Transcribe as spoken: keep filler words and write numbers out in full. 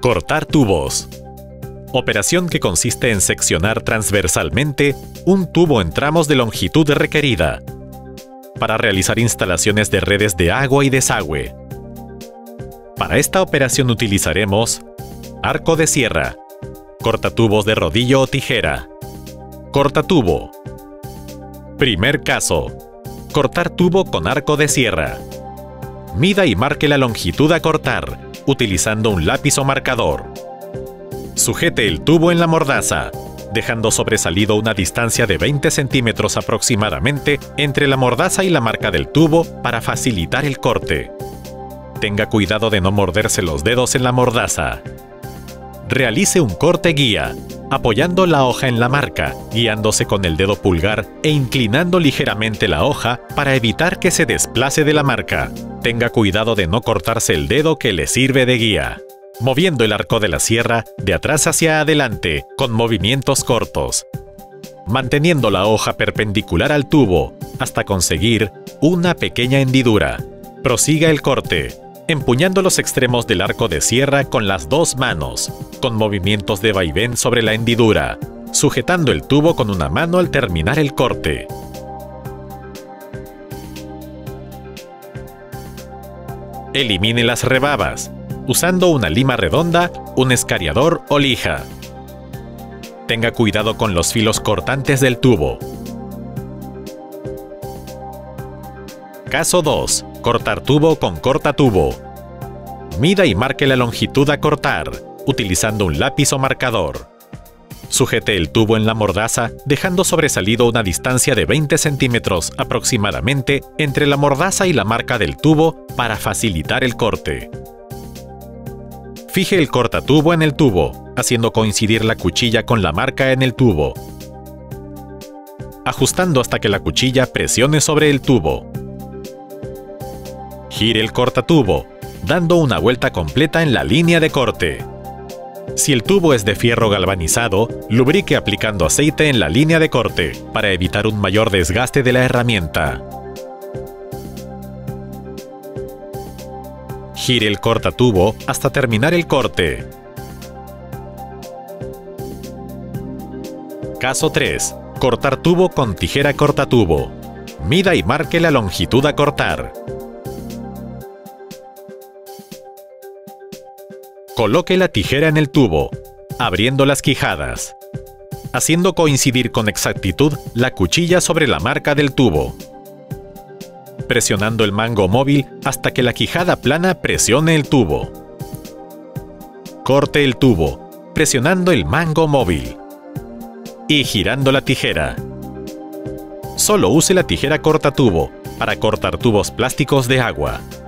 Cortar tubos. Operación que consiste en seccionar transversalmente un tubo en tramos de longitud requerida para realizar instalaciones de redes de agua y desagüe. Para esta operación utilizaremos arco de sierra, cortatubos de rodillo o tijera, cortatubo. Primer caso: cortar tubo con arco de sierra. Mida y marque la longitud a cortar, utilizando un lápiz o marcador. Sujete el tubo en la mordaza, dejando sobresalido una distancia de veinte centímetros aproximadamente entre la mordaza y la marca del tubo para facilitar el corte. Tenga cuidado de no morderse los dedos en la mordaza. Realice un corte guía, apoyando la hoja en la marca, guiándose con el dedo pulgar e inclinando ligeramente la hoja para evitar que se desplace de la marca. Tenga cuidado de no cortarse el dedo que le sirve de guía. Moviendo el arco de la sierra de atrás hacia adelante, con movimientos cortos. Manteniendo la hoja perpendicular al tubo, hasta conseguir una pequeña hendidura. Prosiga el corte, empuñando los extremos del arco de sierra con las dos manos, con movimientos de vaivén sobre la hendidura, sujetando el tubo con una mano al terminar el corte. Elimine las rebabas, usando una lima redonda, un escariador o lija. Tenga cuidado con los filos cortantes del tubo. Caso dos. Cortar tubo con cortatubo. Mida y marque la longitud a cortar, utilizando un lápiz o marcador. Sujete el tubo en la mordaza, dejando sobresalido una distancia de veinte centímetros aproximadamente entre la mordaza y la marca del tubo para facilitar el corte. Fije el cortatubo en el tubo, haciendo coincidir la cuchilla con la marca en el tubo, ajustando hasta que la cuchilla presione sobre el tubo. Gire el cortatubo, dando una vuelta completa en la línea de corte. Si el tubo es de fierro galvanizado, lubrique aplicando aceite en la línea de corte para evitar un mayor desgaste de la herramienta. Gire el cortatubo hasta terminar el corte. Caso tres. Cortar tubo con tijera cortatubo. Mida y marque la longitud a cortar. Coloque la tijera en el tubo, abriendo las quijadas, haciendo coincidir con exactitud la cuchilla sobre la marca del tubo. Presionando el mango móvil hasta que la quijada plana presione el tubo. Corte el tubo, presionando el mango móvil. Y girando la tijera. Solo use la tijera cortatubo para cortar tubos plásticos de agua.